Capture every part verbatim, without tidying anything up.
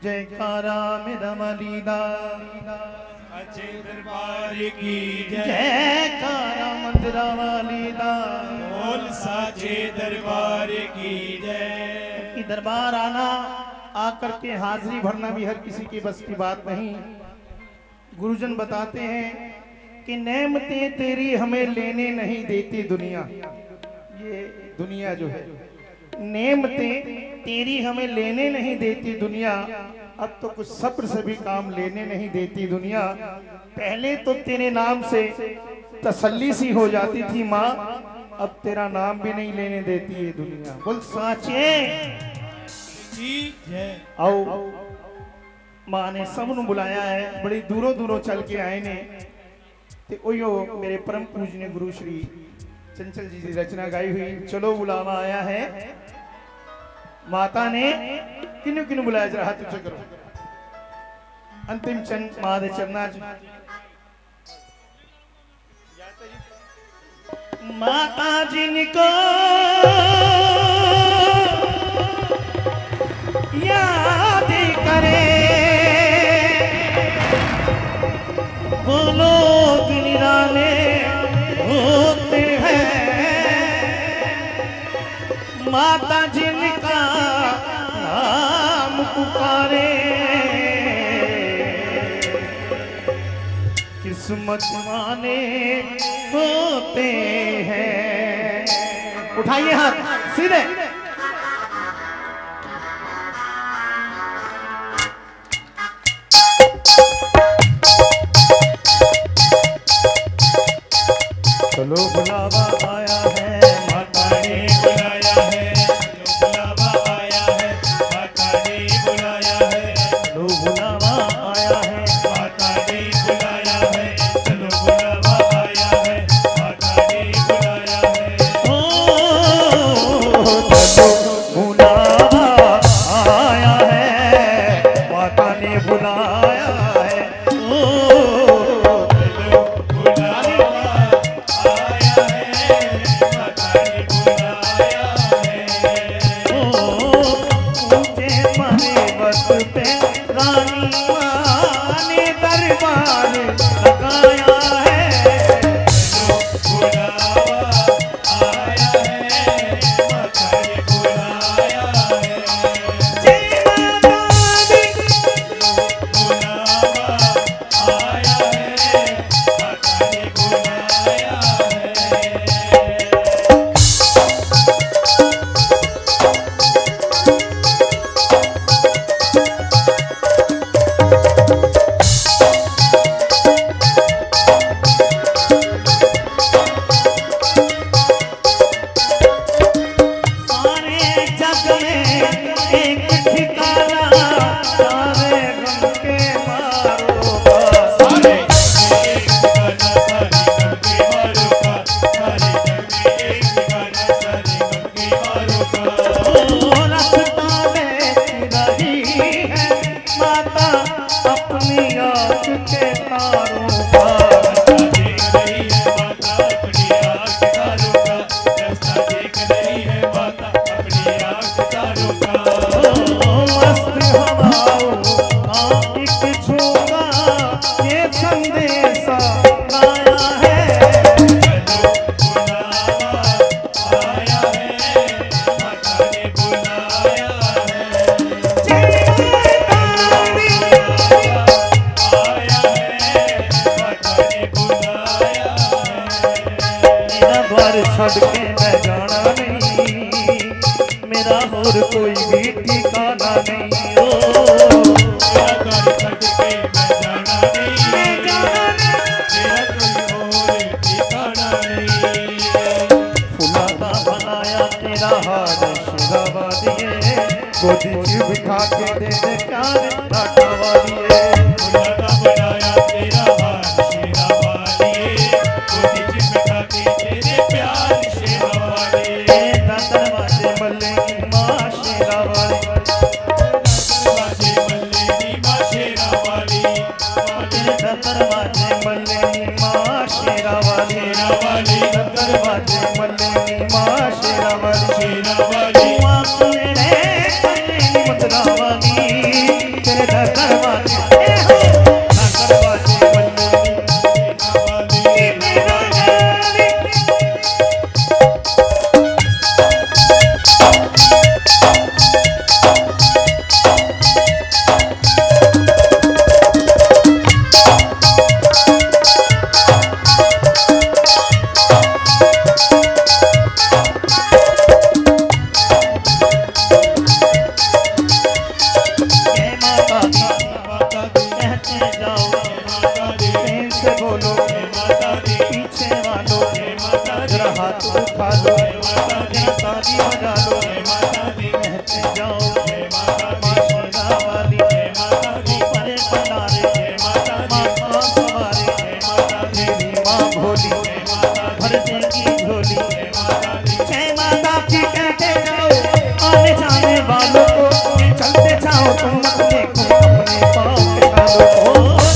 जयकारा मेरा वालीदा सच्चे दरबार की जय। जयकारा मंदिरा वालीदा बोल साचे दरबार की जय। कि दरबार आना आकर के हाजिरी भरना भी हर किसी की बस की बात नहीं। गुरुजन बताते हैं कि नेमतें तेरी हमें लेने नहीं देती दुनिया। ये दुनिया जो है नेमतें तेरी हमें लेने नहीं देती दुनिया। अब तो कुछ सब्र से भी काम लेने नहीं देती दुनिया। पहले तो तेरे नाम से तसल्ली सी हो जाती थी माँ, अब तेरा नाम भी नहीं लेने देती है दुनिया। बोल साचे जय। आओ माँ ने सबनु बुलाया है, बड़ी दूरों दूरों चल के आए ने। ते ओयो मेरे परम पूजनीय गुरु श्री चंचल जी की रचना गाई हुई चलो बुलावा आया है। माता ने किन्नु किन्नु बुलाया, जरा हाथ ऊंचा करो। अंतिम चंद माँ दे चरना माता जिनको याद करे वो लोग निराले होते हैं। माता जिनका नाम पुकारे किस्मत माने होते हैं। उठाइए हाथ सीधे। चलो बुलावा आया है, माता ने बुलाया है। चलो बुलावा आया है, माता ने बुलाया है। चलो बुलावा आया है, माता ने बुलाया है। चलो बुलावा आया है, माता ने बुलाया है। ओ चलो बुलावा आया है, माता ने बुलाया है। ओ चलो बुलावा आया है, माता ने बुलाया है। ओ ऊंचे पर्वत पे रानी माँ ने दरबार लगाया है। बुलावा आया है, माता ने बुलाया है। जय माता दी। बुलावा आया है, माता ने बुलाया है। सारे जग में एक ठिकाना, सारे गम के मारो का। सारे एक ठिकाना, सारे गम के मारो का। सारे जग में एक ठिकाना, सारे गम के मारो का। ओ रास्ता में रही है माता अपनी आँख के तारों का। रास्ता देख रही है माता अपनी आँख तारों का। रास्ता देख रही है माता अपनी आँख तारों का। ओ मस्त हवाओं का एक झोंका ये संदेशा लाया है। चलो बुलावा आया है, माता ने बुलाया है। जय माता दी। आया है, माता ने बुलाया है। मेरा द्वार छड़ के मैं जाना नहीं, मेरा और कोई भी ठिकाना नहीं। ओ मेरा द्वार छड़ के मैं जाना नहीं। मैं जाना नहीं। मेरा कोई और ठिकाना नहीं। फुलादा बनाया तेरा हार शिरावा दिए, गोदी च बिठा के दे दे प्यार राठावा दिए। फुलादा बनाया तेरा हार शेरा वालिए, गोदी च बिठा के तेरे प्यार शेरा वालिए। तेरा दरवाजे मल्ले की माँ शेरा वाली। दरवाजे मल्ले नी माँ शेरा वाली। तेरा दरवाजे मल्ले की माँ शेरा वाली। शेरा वाली। दरवाजे मल्ले की माँ शेरा वाली। शेरा वाली। माँ सुने रे मल्ले की मुद्रा वाली। तेरे नजर वाली ए हो नजर वाली बल्लू मेरा जानी उठा लो ताली बजा लो कहते जाओ माता वाली परे पनारे माता सवारी मेरी माँ भोली भर देगी झोली जय माता की कहते जाओ आने जाने वालों को चलते जाओ तुम मत देखो अपने पाँव के डालो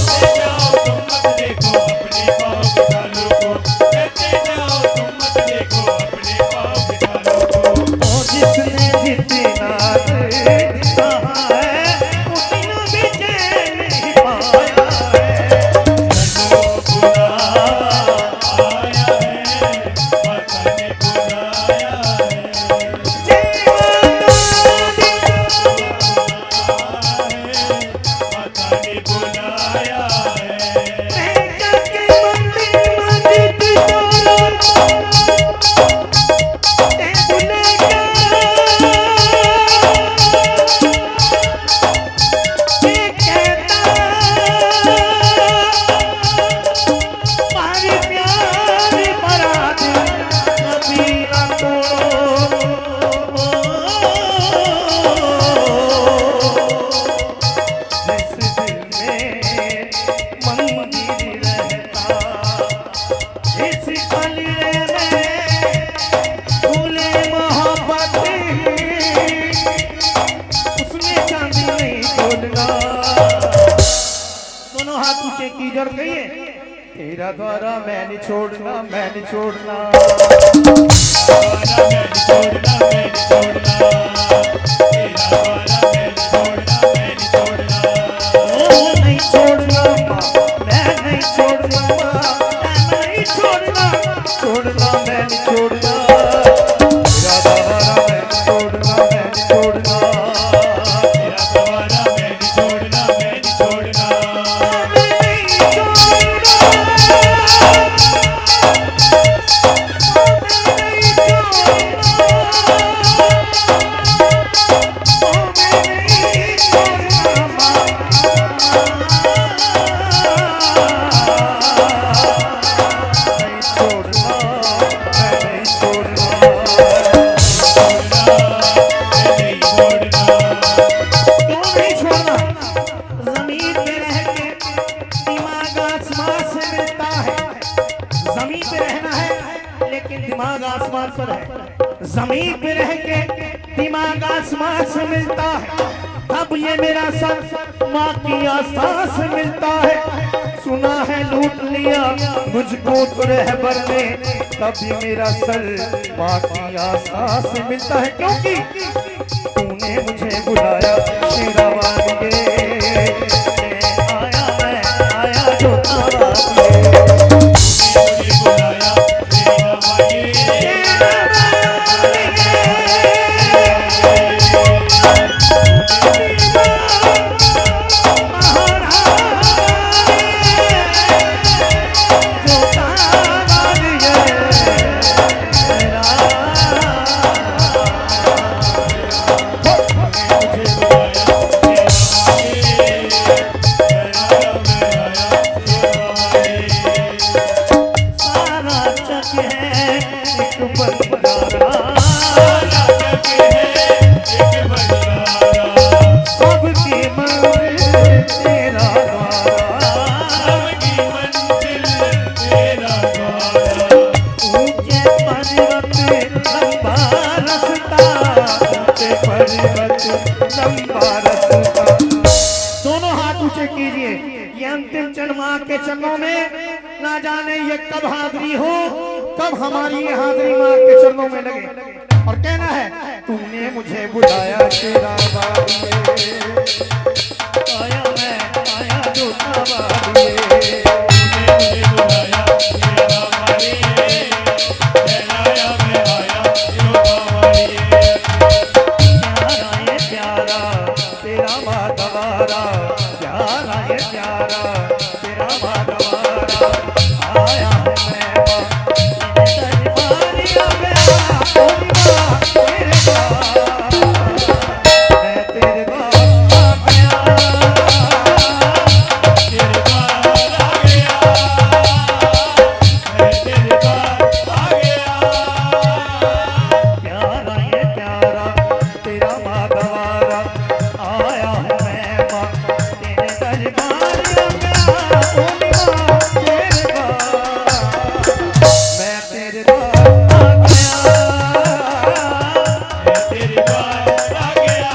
तेरा द्वारा मैं नहीं छोड़ना मैं नहीं छोड़ना द्वारा मैं नहीं छोड़ना मैं नहीं छोड़ना तेरा द्वारा मैं नहीं छोड़ना मैं नहीं छोड़ना ओ नहीं छोड़ना मैं नहीं छोड़ना मैं नहीं छोड़ना छोड़ना मैं नहीं छोड़ना तेरा द्वारा मैं नहीं छोड़ना मैं नहीं छोड़ना तेरा द्वारा मैं नहीं छोड़ना मैं नहीं छोड़ना दिमाग आसमान पर है जमीन पे रह के दिमाग आसमान से मिलता है तब ये मेरा सर माँ की आस्था से मिलता है सुना है लूट लिया मुझको तो रहबर ने तब ये मेरा सर माँ की आस्था से मिलता है क्योंकि तूने मुझे बुलाया शेरा वालिए आया मैं आया जो दोनों हाथ ऊंचे कीजिए। ये अंतिम क्षण मां के चरणों में, ना जाने ये कब हाजिरी हो, कब हमारी ये हाजिरी मां के चरणों में लगे। और कहना है तूने मुझे बुलाया तेरा बाबू माधवारा प्यारा ये प्यारा तेरा माधवारा आया हूँ मैं माँ तेरे दरबारिया में तेरे द्वार मैं तेरे द्वार आ गया तेरे द्वार आ गया मैं तेरे द्वार आ गया प्यारा ये प्यारा तेरा माधवारा आया हूँ मैं माँ तेरे दरबारिया में तेरे द्वार मैं तेरे द्वार आ गया मैं तेरे द्वार आ गया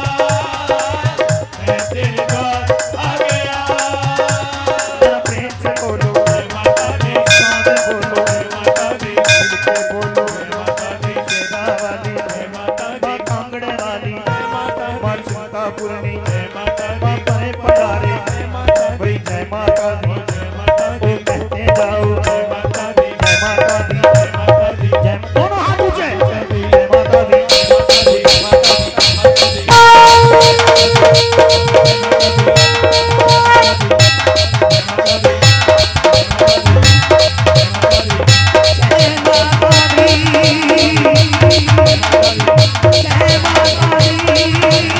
मैं तेरे द्वार आ गया जरा प्रेम से बोलो जय माता दी साथ बोलो जय माता दी मिलके बोलो जय माता दी शेरा वाली जय माता दी माँ कांगड़े वाली जय माता माँ दी चिंतापुरनी जय माता माँ दी परे पधारे जय माता दी वही जय माता दी जय माता ओ दी कहते जाओ जय माता दी जय माता दी जय माता दी जय दोनों हाथ ऊंचे जय माता दी माता दी जय माता दी माता दी जय माता दी जय माता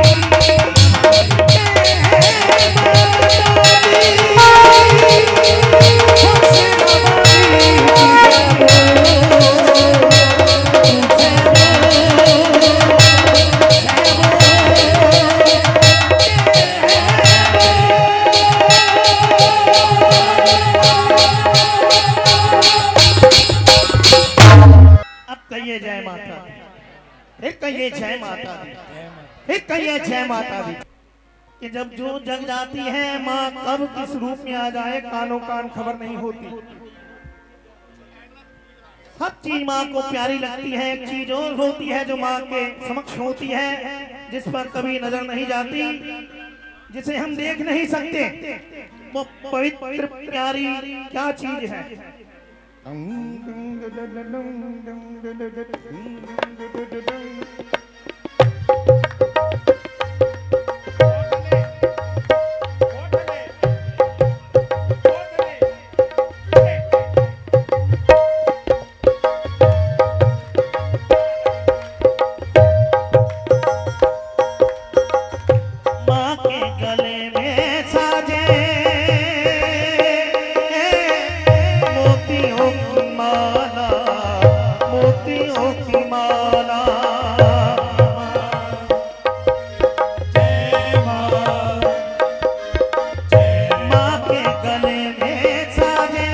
अब कहिए जय माता दी फिर कहिए जय माता दी फिर कहिए जय माता दी कि जब जो जग जाती है माँ कब किस रूप में आ जाए कानों कान खबर नहीं होती। सब चीज माँ को प्यारी लगती है। एक चीज और होती है जो माँ के समक्ष होती है जिस पर कभी नजर नहीं जाती, जिसे हम देख नहीं सकते। वो पवित्र प्यारी क्या चीज है? माँ के गले में साजे मोतियों की माला, मोतियों की माला। जय मां जय माँ के गले में साजे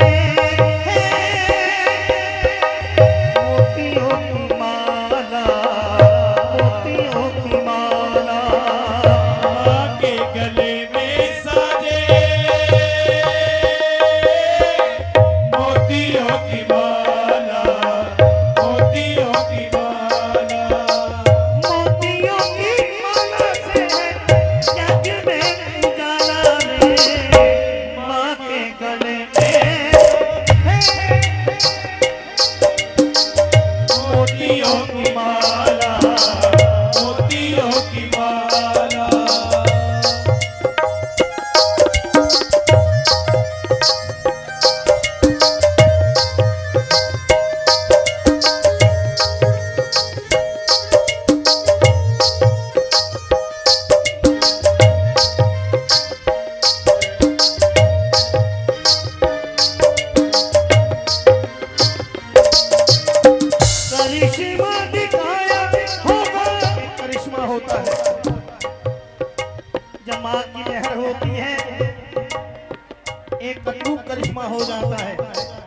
मोतियों की माला, मोतियों की माला। मां के गले में साजे मोतियों की माला, मोतियों की माला। मोतियों की माला से जग में उजाला रे। माँ के गले में मोतियों की माला, मोतियों की माला। करिश्मा दिखाया होगा। करिश्मा होता है जब माँ की लहर होती है, एक अटूट करिश्मा हो जाता है।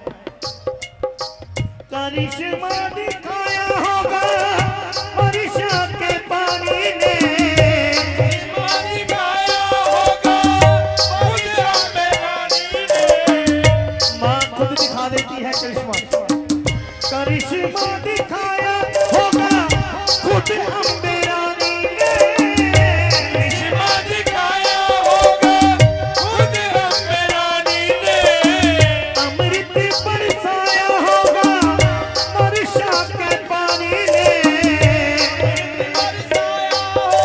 करिश्मा दिखाया होगा वर्षा के पानी ने। मारी गाया होगा खुद अम्बे रानी ने। माँ खुद दिखा देती है करिश्मा। करिश्मा दिखाया होगा खुद अम्बे रानी ने। करिश्मा दिखाया होगा खुद अम्बे रानी ने। अमृत बरसाया होगा वर्षा के पानी ने। बरसाया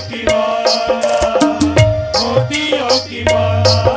की माला, मोतियों की माला।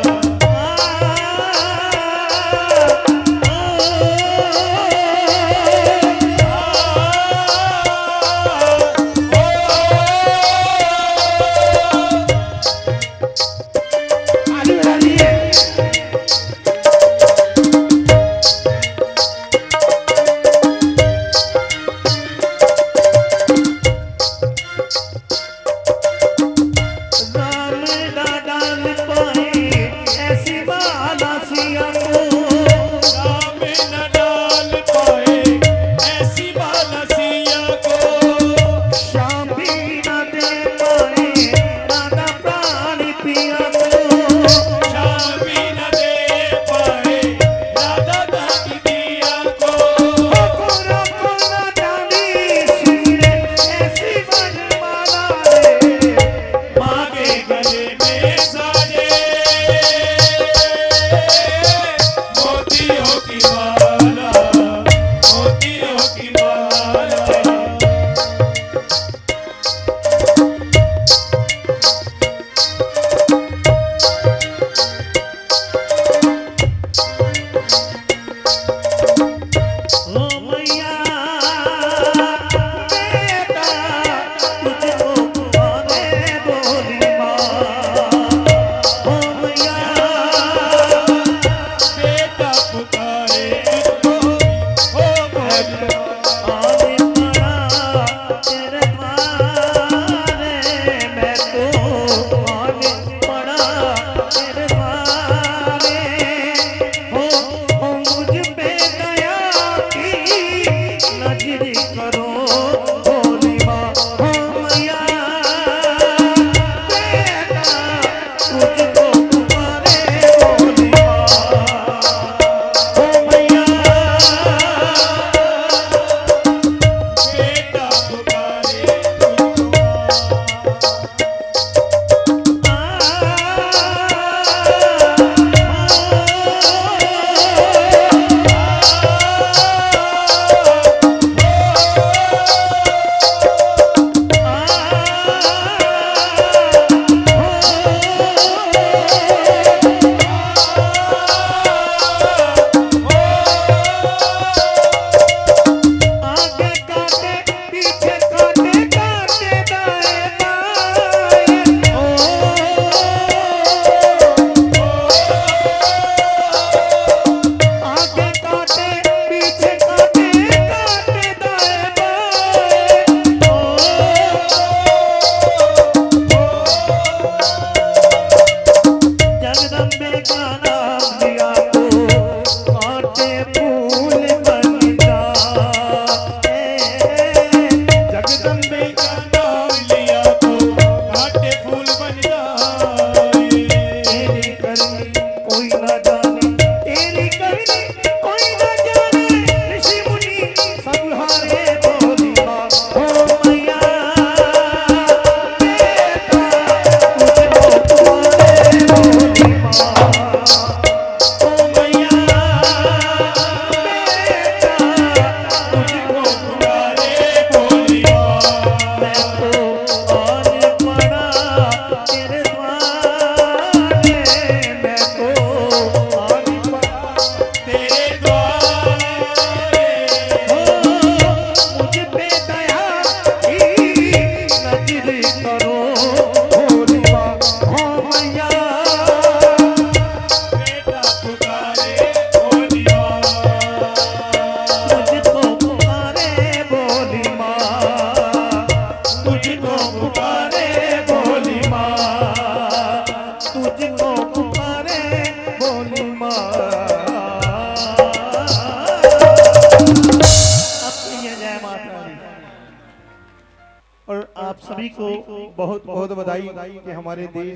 आप सभी को बहुत बहुत बधाई कि हमारे देश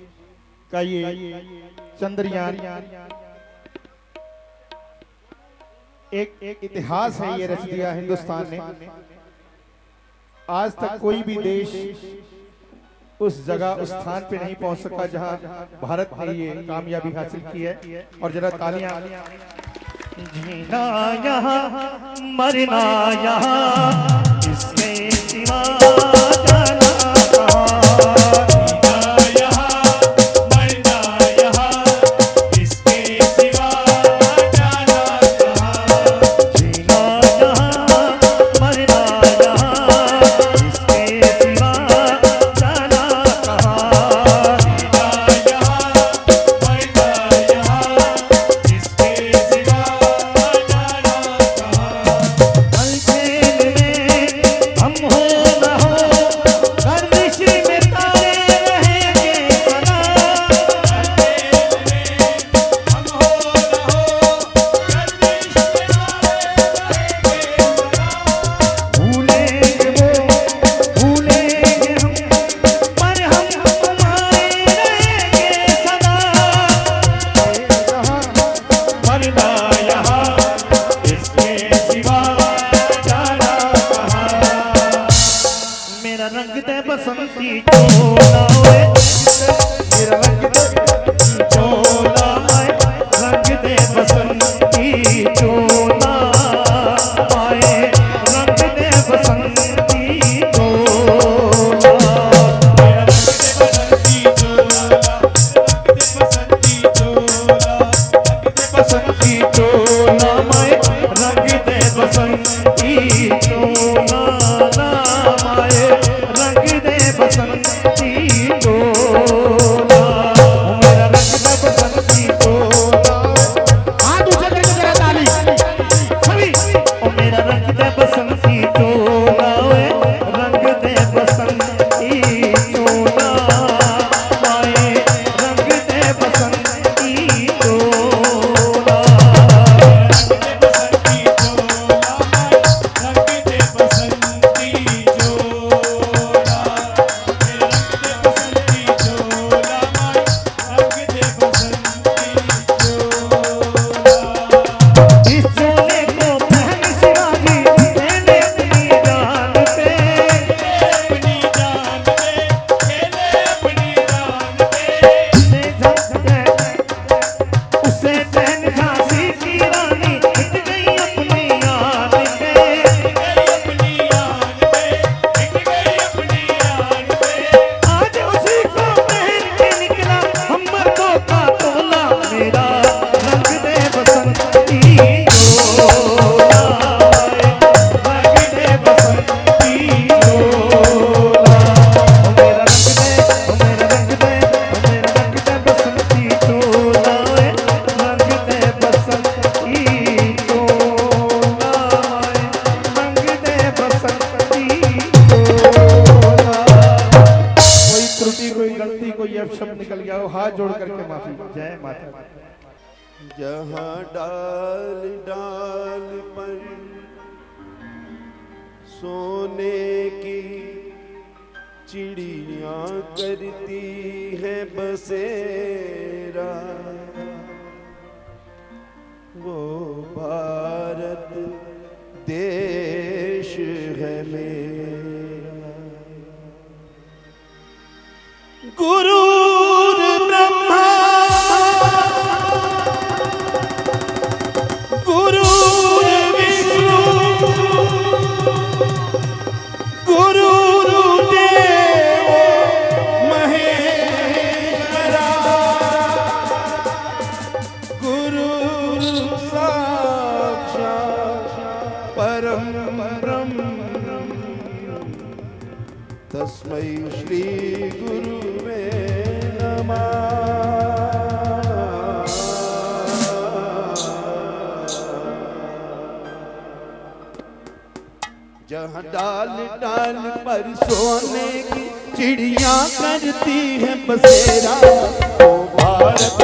का ये चंद्रयान एक एक इतिहास है, ये रच दिया हिंदुस्तान ने। आज तक कोई भी देश उस जगह उस स्थान पे नहीं पहुंच सका जहां भारत ने ये कामयाबी हासिल की है। और जरा तालियां। जीना यहाँ मरना यहाँ, इसके सिवा जाना कहाँ। चोला ओए मेरा रंग दे चोला माए रंग दे बसंती चोला माए रंग दे बसंती चोला मेरा रंग दे बसंती चोला, रंग दे बसंती चोला, रंग दे बसंती चोला माए रंग दे बसंती चोला माए रंग दे बसंती चोला मेरा रंग दे बसंती चोला हाथ ऊंचा करके जरा ताली सभी ओ मेरा रंग दे बसंती चोला ओए रंग दे बसंती चोला माए रंग दे बसंती चोला बसंती चोला, रंग दे बसंती चोला, मेरा रंग दे बसंती चोला, रंग दे बसंती चोला। इस चोले को पहन शिवाजी मैंने अपनी जान पे अपनी जान पे खेले, अपनी जान पे उसे झंझे उसे पहन झांसी की रानी हिट गई अपनी याद पे गई अपनी यान पे, टिक गई अपनी यान पे। आज उसी को पहन के निकला हमको का तोला मेरा रंग दे बसंती चोला रंग दे बसंती चोला ओ मेरा रंग दे ओ मेरा रंग दे ओ मेरा रंग दे बसंती चोला रंग दे बसंती चोला रंग दे बसंती चोला कोई त्रुटि कोई गलती कोई अपशब्द निकल गया हो हाथ जोड़ करके माफी जय माता जहाँ डाल डाल पर सोने की चिड़ियाँ करती है बसेरा वो भारत देश है मेरा। गुरुर ब्रह्मा गुरुर विष्णु गुरुर्देव महेश्वरा गुरु साक्षात् परम ब्रह्म तस्मै श्री गुरुवे नमः। जहाँ डाल डाल पर सोने की चिड़ियाँ करती है बसेरा वो भारत